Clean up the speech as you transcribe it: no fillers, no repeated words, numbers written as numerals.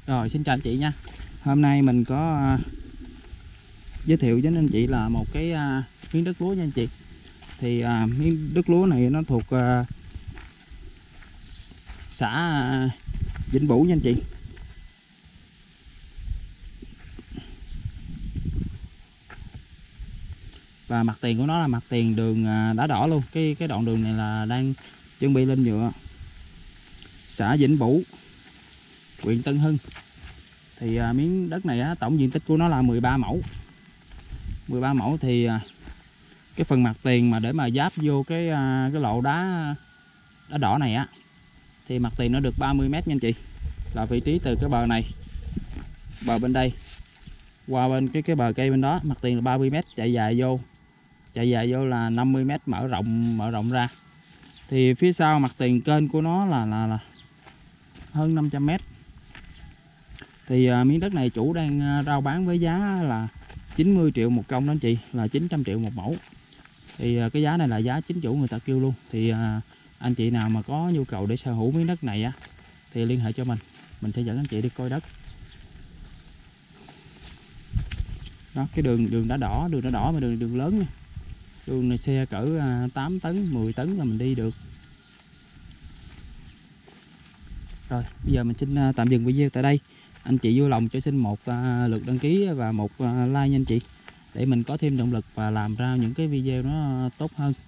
Rồi xin chào anh chị nha. Hôm nay mình có giới thiệu với anh chị là một cái miếng đất lúa nha anh chị. Thì miếng đất lúa này nó thuộc xã Vĩnh Bửu nha anh chị. Và mặt tiền của nó là mặt tiền đường đá đỏ luôn. Cái đoạn đường này là đang chuẩn bị lên nhựa. Xã Vĩnh Bửu, huyện Tân Hưng. Thì miếng đất này tổng diện tích của nó là 13 mẫu. 13 mẫu thì cái phần mặt tiền mà để mà giáp vô cái lộ đá đỏ này á thì mặt tiền nó được 30 m nha anh chị. Là vị trí từ cái bờ này, bờ bên đây qua bên cái bờ cây bên đó, mặt tiền là 30 m, chạy dài vô là 50 m, mở rộng ra. Thì phía sau mặt tiền kênh của nó là hơn 500 m. Thì miếng đất này chủ đang rao bán với giá là 90 triệu một công đó anh chị, là 900 triệu một mẫu. Thì cái giá này là giá chính chủ người ta kêu luôn. Thì anh chị nào mà có nhu cầu để sở hữu miếng đất này á thì liên hệ cho mình sẽ dẫn anh chị đi coi đất. Đó, cái đường đá đỏ mà đường lớn nha. Đường này xe cỡ 8 tấn 10 tấn là mình đi được. Rồi bây giờ mình xin tạm dừng video tại đây. Anh chị vui lòng cho xin một lượt đăng ký và một like nha anh chị, để mình có thêm động lực và làm ra những cái video nó tốt hơn.